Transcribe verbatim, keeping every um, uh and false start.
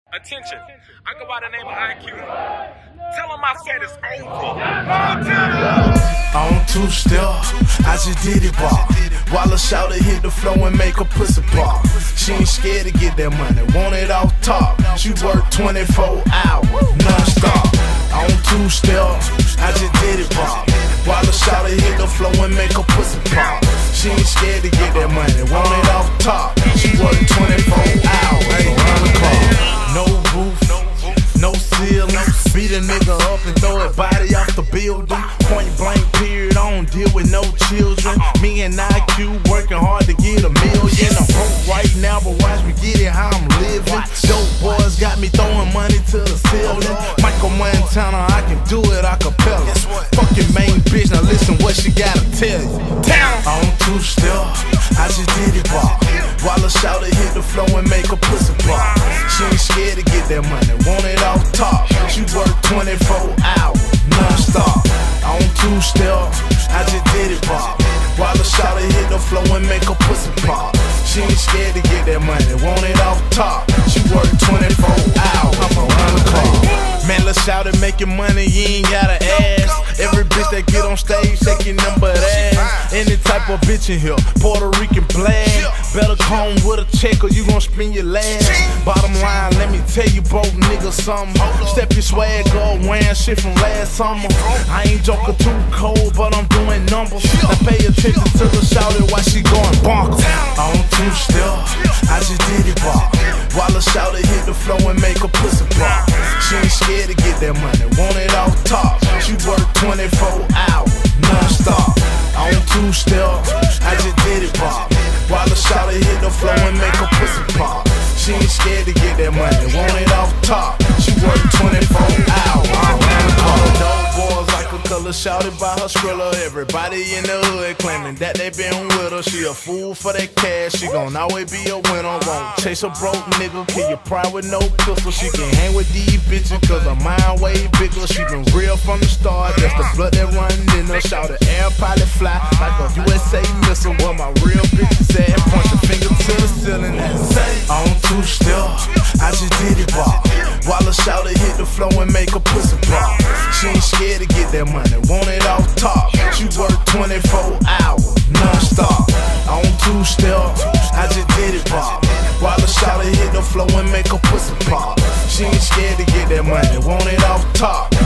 Attention, I go by the name of I Q. Tell him I said it's over. Montana! On two-step, I just did it, bar. While a shouter hit the floor and make a pussy pop. She ain't scared to get that money, want it off top. She work twenty-four hours, non-stop. On two-step, I just did it, bar. While a shouter hit the floor and make a pussy pop. She ain't scared to get that money, want it off top. She work twenty-four hours, around the clock. No roof, no ceiling. Beat a nigga up and throw his body off the building. Point blank period, I don't deal with no children. Me and I Q working hard to get a million. I'm broke right now, but watch me get it how I'm living. Dope boys got me throwing money to the ceiling. Michael Montana, I can do it a cappella. Fucking main bitch, now listen what she gotta tell you. On two-step, I just did it, bar. While a shouter hit the floor and make a pussy pop. She ain't scared to get that money, want it off top. She work twenty-four hours, non-stop. On two-step, I just did it, bar. While a shouter hit the floor and make a pussy pop. She ain't scared to get that money, want it off top. She work twenty-four hours, I'm around the clock. Man, let's shout it, making money, you ain't gotta ask. Every bitch that get on stage, shaking them butt ass. Any type of bitch in here, Puerto Rican black. Better come with a check or you gon' spin your last. Bottom line, let me tell you both niggas something. Step your swag up, wearing shit from last summer. I ain't joking too cold, but I'm doing numbers. Now pay attention to the shouter while she going bonkers. On two-step, I just did it, bar. While a shouter hit the floor and make a pussy pop. She ain't scared to get that money, want it off top. She work twenty-four hours, non-stop. On two-step, I just did it, bar. While the shouter hit the floor and make a pussy pop. She ain't scared to get that money, want it off top. She work twenty-four hours, around the clock. Dope boys like a color, shouted by her skrilla. Everybody in the hood claiming that they been with her. She a fool for that cash, she gon' always be a winner. Won't chase a broke nigga, kill your pride with no pistol. She can hang with these bitches cause her mind way bigger. She been real from the start, that's the blood that run in her. Shout the air pilot fly like a U S A missile. Where my real bitches at, point the finger to the ceiling and say on two-step, I just did it, bar. While a shouter hit the floor and make a pussy pop. She ain't scared to get that money, want it off top. She work twenty-four hours, non-stop. On two-step, I just did it, bar. While a shouter hit the floor and make a pussy pop. She ain't scared to get that money, want it off top.